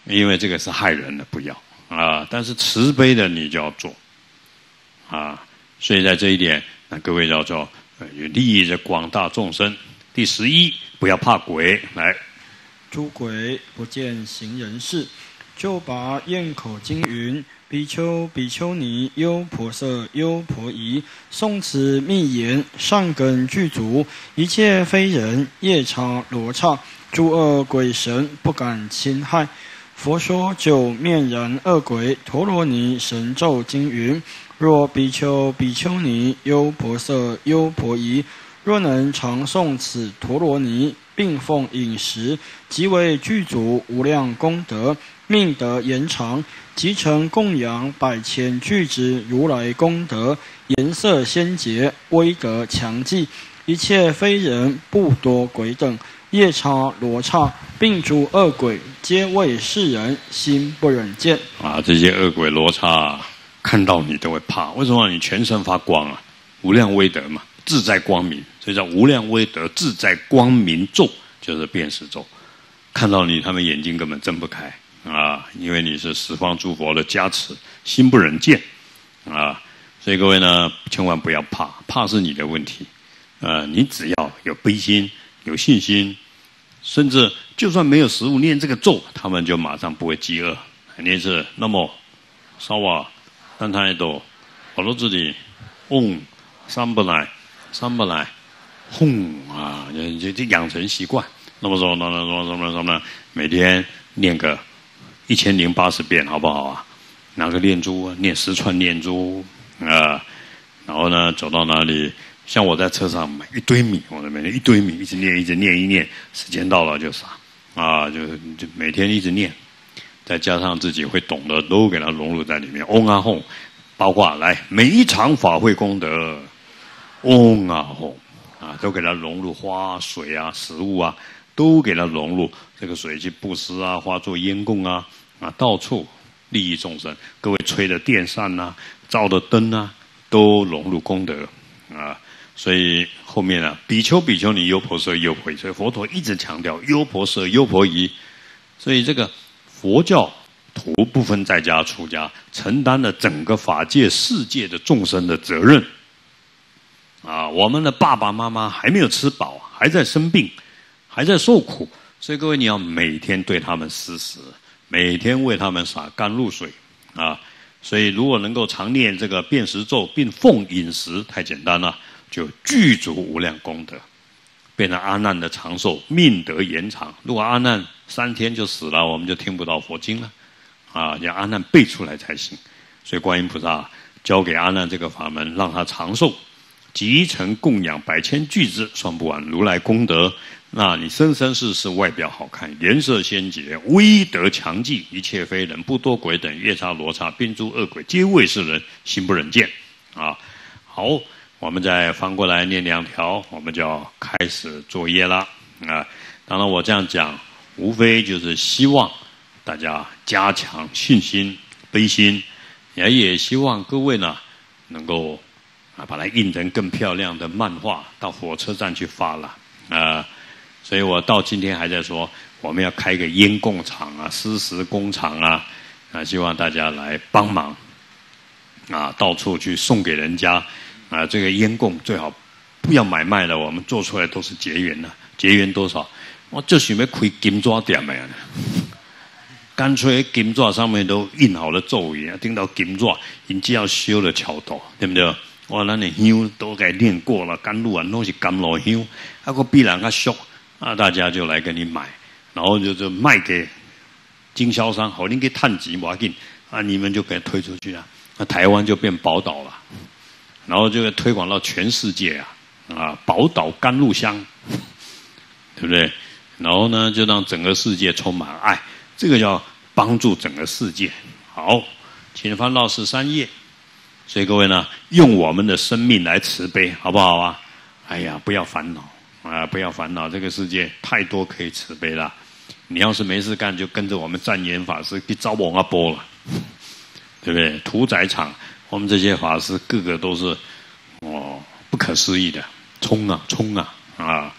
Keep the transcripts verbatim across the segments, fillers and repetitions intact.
因为这个是害人的，不要啊。但是慈悲的你就要做啊。所以在这一点，那各位叫做有利益着广大众生。第十一，不要怕鬼。来， 诸鬼不见行人事，就拔咽口经云：比丘、比丘尼、优婆塞、优婆夷，诵此密言，善根具足，一切非人、夜叉、罗刹、诸恶鬼神不敢侵害。佛说九面然恶鬼陀罗尼神咒经云：若比丘、比丘尼、优婆塞、优婆夷，若能常诵此陀罗尼，并奉饮食，即为具足无量功德，命得延长，即成供养百千具之如来功德，颜色鲜洁，威德强记，一切非人不多鬼等，夜叉罗刹，并诸恶鬼，皆为世人心不忍见。 啊，这些恶鬼罗刹看到你都会怕，为什么？你全身发光啊，无量威德嘛，自在光明，所以叫无量威德自在光明咒，就是辨识咒。看到你，他们眼睛根本睁不开啊，因为你是十方诸佛的加持，心不忍见啊。所以各位呢，千万不要怕，怕是你的问题。呃，你只要有悲心、有信心，甚至就算没有食物，念这个咒，他们就马上不会饥饿。念是那么烧瓦但他也都好多自己嗡三不来三不来轰啊，就就养成习惯。那么说，那那说什么什么呢？每天念个一千零八十遍，好不好啊？拿个念珠，念十串念珠啊、呃，然后呢，走到哪里，像我在车上买一堆米，我每天一堆米，一直念，一直念，一念，时间到了就撒啊，就就每天一直念，再加上自己会懂得，都给它融入在里面。嗡啊吽，包括来每一场法会功德，嗡啊吽啊，都给它融入花水啊、食物啊。都给它融入这个水去布施啊，化作烟供啊，啊，到处利益众生。各位吹的电扇啊，照的灯啊，都融入功德啊。所以后面啊，比丘、比丘尼、优婆塞、优婆夷，所以佛陀一直强调优婆塞、优婆夷。所以这个佛教徒不分在家出家，承担了整个法界世界的众生的责任啊。我们的爸爸妈妈还没有吃饱，还在生病。还在受苦，所以各位你要每天对他们施食，每天为他们洒甘露水啊！所以如果能够常念这个辨识咒，并奉饮食，太简单了，就具足无量功德，变成阿难的长寿，命得延长。如果阿难三天就死了，我们就听不到佛经了啊！要阿难背出来才行。所以观音菩萨教给阿难这个法门，让他长寿，即成供养百千具之，算不完如来功德。那你生生世世外表好看，颜色鲜洁，威德强记，一切非人不多鬼等，夜叉罗刹并诸恶鬼，皆为世人心不忍见啊！好，我们再翻过来念两条，我们就要开始作业啦啊！当然我这样讲，无非就是希望大家加强信心、悲心，也也希望各位呢能够啊把它印成更漂亮的漫画，到火车站去发了啊！所以我到今天还在说，我们要开个烟供厂啊、施食工厂啊，啊，希望大家来帮忙，啊，到处去送给人家，啊，这个烟供最好不要买卖了，我们做出来都是结缘的，结缘多少？我就想要开金纸店的，干脆金纸上面都印好了咒语，听到金纸，你只要修了桥头，对不对？哇，咱的香都给念过了，甘露啊，都是甘露香，啊个必然较俗。那大家就来跟你买，然后就就卖给经销商，好，你给探级不要紧啊，你们就给推出去了，那台湾就变宝岛了，然后就会推广到全世界啊，啊，宝岛甘露香，对不对？然后呢，就让整个世界充满爱，这个叫帮助整个世界。好，请翻到十三页。所以各位呢，用我们的生命来慈悲，好不好啊？哎呀，不要烦恼。啊，不要烦恼，这个世界太多可以慈悲了。你要是没事干，就跟着我们湛严法师去招往阿波了，对不对？屠宰场，我们这些法师个个都是哦不可思议的，冲啊冲啊啊！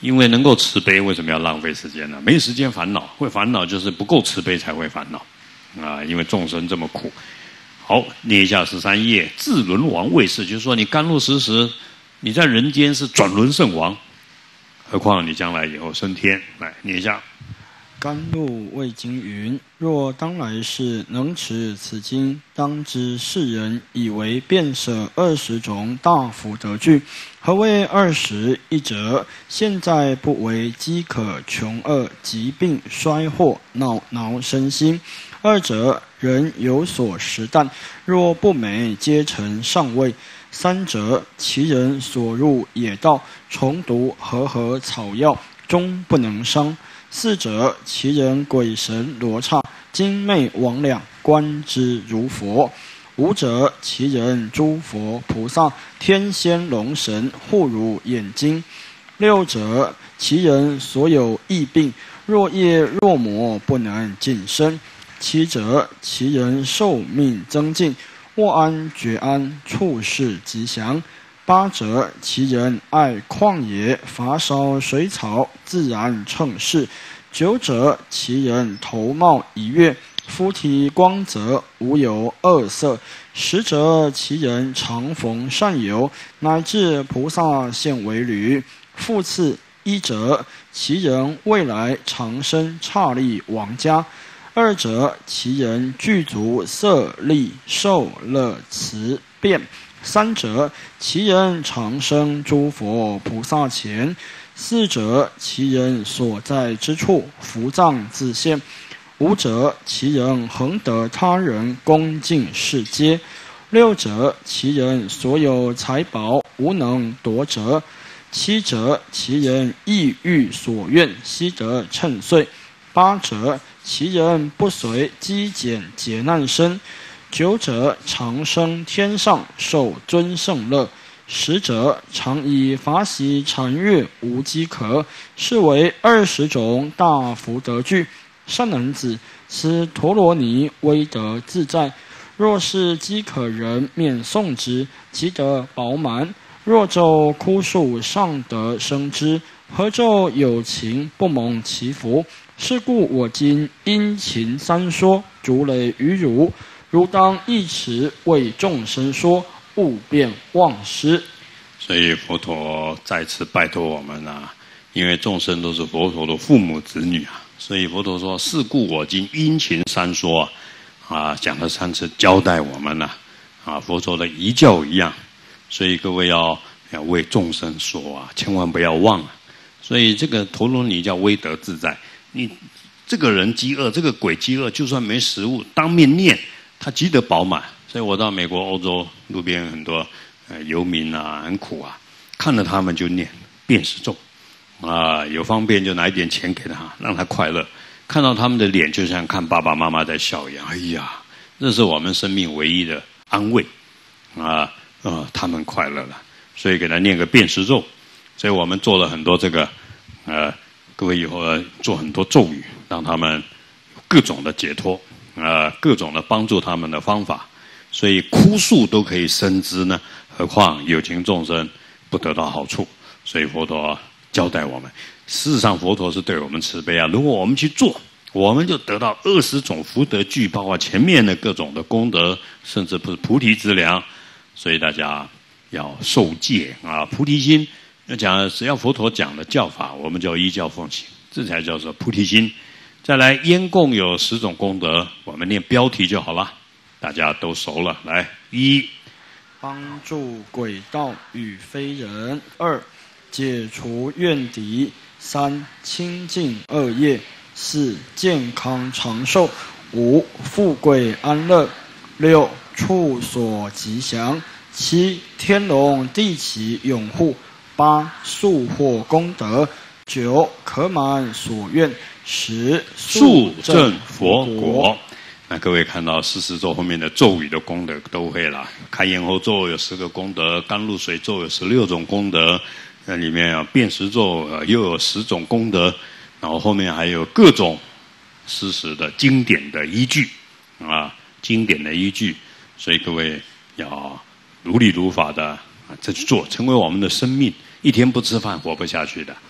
因为能够慈悲，为什么要浪费时间呢？没时间烦恼，会烦恼就是不够慈悲才会烦恼啊！因为众生这么苦。好，念一下十三页，自轮王位士，就是说你甘露时时，你在人间是转轮圣王，何况你将来以后升天。来念一下。 甘露味经云：若当来世能持此经，当知世人以为遍舍二十种大福德具。何谓二十？一者，现在不为饥渴、穷饿、疾病、衰祸恼恼身心；二者，人有所食啖，若不美，皆成上位；三者，其人所入野道，虫毒和合草药，终不能伤。四者，其人鬼神罗刹，精魅魍魉，观之如佛。五者，其人诸佛菩萨，天仙龙神，护汝眼睛。六者，其人所有疫病，若业若魔，不能近身。七者，其人寿命增进，卧安觉安，处事吉祥。八者，其人爱旷野，伐烧水草，自然乘势。九者，其人头貌一跃，肤体光泽，无有恶色。十者，其人常逢善友，乃至菩萨现为侣。复次，一者，其人未来长生刹利王家。二者，其人具足色力受乐慈辩。三者，其人长生诸佛菩萨前。四者，其人所在之处福藏自现。五者，其人恒得他人恭敬世阶。六者，其人所有财宝无能夺折。七者，其人意欲所愿悉得称遂。八者，其人不随积减劫难生。九者，长生天上受尊胜乐。十者，常以法喜禅悦无饥渴，是为二十种大福德具。善男子，此陀罗尼威德自在。若是饥渴人免诵之，即得饱满；若咒枯树尚得生之，何咒有情不蒙其福？是故我今殷勤三说，竹累于汝，汝当一持为众生说，勿便忘失。 所以佛陀再次拜托我们啊，因为众生都是佛陀的父母子女啊，所以佛陀说：“是故我今殷勤三说啊，啊讲了三次交代我们呢、啊，啊佛陀的遗教一样。所以各位要要为众生说啊，千万不要忘了。所以这个陀罗尼叫威德自在，你这个人饥饿，这个鬼饥饿，就算没食物，当面念，他积得饱满。所以我到美国、欧洲路边很多。”呃，游民啊，很苦啊，看着他们就念遍识咒，啊，有方便就拿一点钱给他，让他快乐。看到他们的脸，就像看爸爸妈妈在笑一样。哎呀，这是我们生命唯一的安慰，啊，呃，他们快乐了，所以给他念个遍识咒。所以我们做了很多这个，呃，各位以后做很多咒语，让他们各种的解脱，啊、呃，各种的帮助他们的方法。所以枯树都可以生枝呢，何况有情众生不得到好处？所以佛陀交代我们，事实上佛陀是对我们慈悲啊。如果我们去做，我们就得到二十种福德具，包括前面的各种的功德，甚至不是菩提之粮。所以大家要受戒啊，菩提心。要讲只要佛陀讲的教法，我们就依教奉行，这才叫做菩提心。再来，烟供有十种功德，我们念标题就好了。大家都熟了，来一， 帮助鬼道与非人；二，解除怨敌；三，清净恶业；四，健康长寿；五，富贵安乐；六，处所吉祥；七，天龙地起拥护；八，速获功德；九，可满所愿；十， 速证佛果。那各位看到四十咒后面的咒语的功德都会了，开咽喉咒有十个功德，甘露水咒有十六种功德，那里面啊遍识咒又有十种功德，然后后面还有各种事实的经典的依据啊，经典的依据，所以各位要如理如法的啊这去做，成为我们的生命。一天不吃饭活不下去的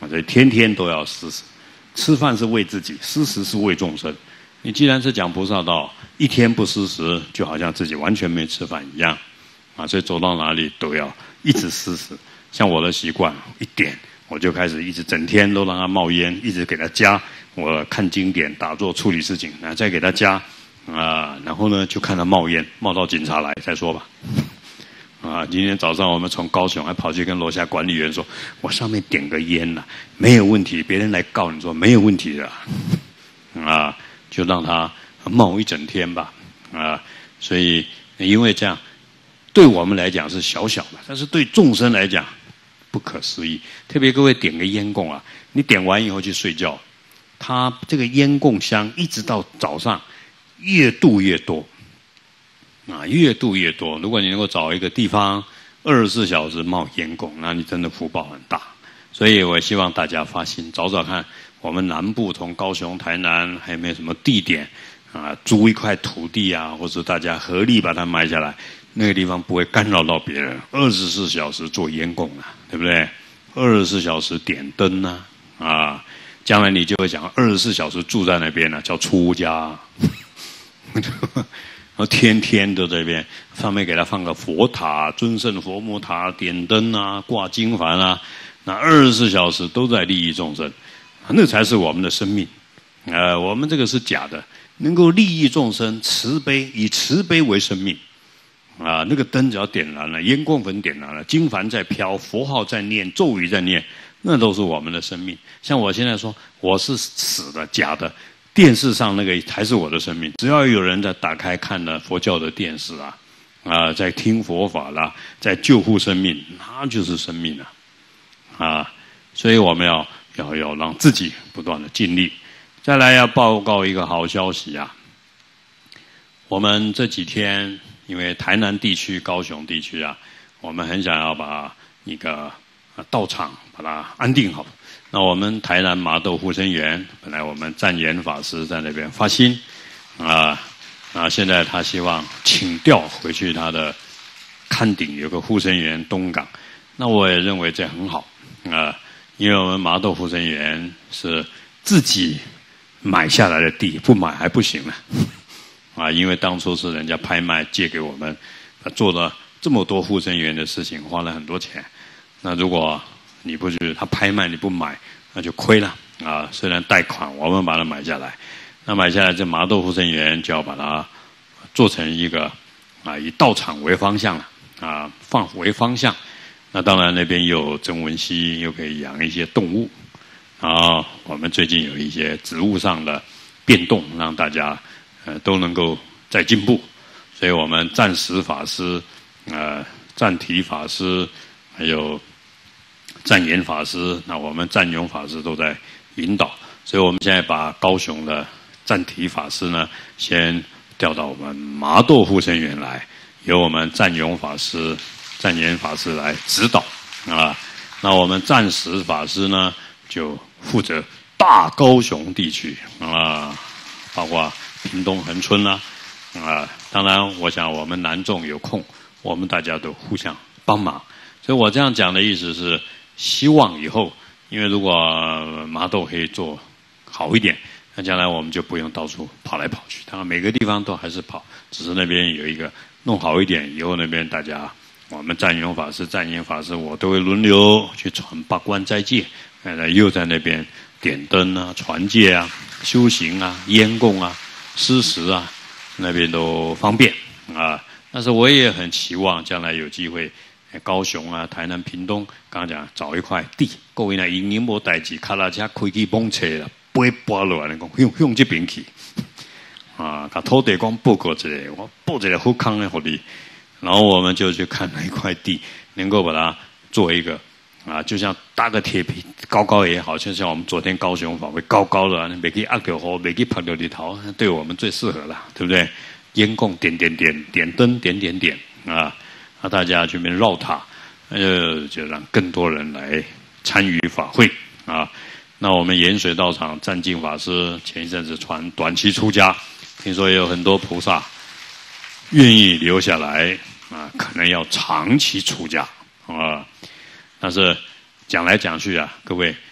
啊，所以天天都要施食。吃饭是为自己，施食是为众生。你既然是讲菩萨道，一天不施食，就好像自己完全没吃饭一样，啊，所以走到哪里都要一直施食。像我的习惯，一点我就开始一直整天都让它冒烟，一直给它加。我看经典、打坐、处理事情，然后再给它加，啊，然后呢就看它冒烟，冒到警察来再说吧。啊，今天早上我们从高雄还跑去跟楼下管理员说，我上面点个烟呐、啊，没有问题，别人来告你说没有问题的，啊。就让它冒一整天吧，啊，所以因为这样，对我们来讲是小小的，但是对众生来讲不可思议。特别各位点个烟供啊，你点完以后去睡觉，它这个烟供香一直到早上，越度越多，啊，越度越多。如果你能够找一个地方二十四小时冒烟供，那你真的福报很大。所以我希望大家发心，找找看。我们南部从高雄、台南还有没有什么地点啊？租一块土地啊，或者大家合力把它买下来，那个地方不会干扰到别人，二十四小时做烟供啊，对不对？二十四小时点灯啊，啊，将来你就会讲二十四小时住在那边呢、啊，叫出家，然后天天都在那边，上面给他放个佛塔、尊胜佛母塔，点灯啊，挂经幡啊，那二十四小时都在利益众生。那才是我们的生命，呃，我们这个是假的，能够利益众生，慈悲，以慈悲为生命，啊，那个灯只要点燃了，烟供粉点燃了，经幡在飘，佛号在念，咒语在念，那都是我们的生命。像我现在说，我是死的、假的，电视上那个才是我的生命。只要有人在打开看了佛教的电视啊，啊，在听佛法啦，在救护生命，那就是生命啊，啊，所以我们要。要要让自己不断的尽力。再来要报告一个好消息啊！我们这几天因为台南地区、高雄地区啊，我们很想要把一个道场把它安定好。那我们台南麻豆护生园，本来我们湛严法师在那边发心啊，那现在他希望请调回去他的勘顶有个护生园东港，那我也认为这很好啊。因为我们麻豆护生园是自己买下来的地，不买还不行了，啊！因为当初是人家拍卖借给我们，做了这么多护生园的事情，花了很多钱。那如果你不去，他拍卖你不买，那就亏了啊！虽然贷款，我们把它买下来，那买下来这麻豆护生园就要把它做成一个啊以道场为方向了啊，放为方向。那当然，那边有曾文溪，又可以养一些动物。然后我们最近有一些植物上的变动，让大家呃都能够再进步。所以我们暂时法师、呃暂提法师，还有湛严法师，那我们湛勇法师都在引导。所以我们现在把高雄的暂提法师呢，先调到我们麻豆护生园来，由我们湛勇法师。湛严法师来指导啊，那我们暂时法师呢就负责大高雄地区啊，包括屏东恒春啦 啊, 啊，当然我想我们南众有空，我们大家都互相帮忙。所以我这样讲的意思是，希望以后，因为如果麻豆可以做好一点，那将来我们就不用到处跑来跑去，当然每个地方都还是跑，只是那边有一个弄好一点，以后那边大家。我们湛勇法师、湛严法师，我都会轮流去传八关斋戒，呃，又在那边点灯啊、传戒啊、修行啊、烟供啊、施食啊，那边都方便啊。但是我也很期望将来有机会，高雄啊、台南、屏东，刚刚讲找一块地，各位呢，因因无代志，卡拉车开去蹦车啦，飞搬落来，讲向向这边去，啊，把土地公报告一下，我报一个好康的给你。然后我们就去看那一块地，能够把它做一个啊，就像搭个铁皮，高高也好，就像我们昨天高雄法会高高的，每个阿狗河，每个拍琉璃桃，对我们最适合了，对不对？烟供点点点，点灯点点点啊，那大家这边绕塔，呃，就让更多人来参与法会啊。那我们盐水道场湛净法师前一阵子传短期出家，听说也有很多菩萨愿意留下来。啊，可能要长期出家啊，但是讲来讲去啊，各位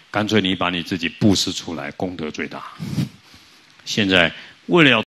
干脆你把你自己布施出来，功德最大。现在为了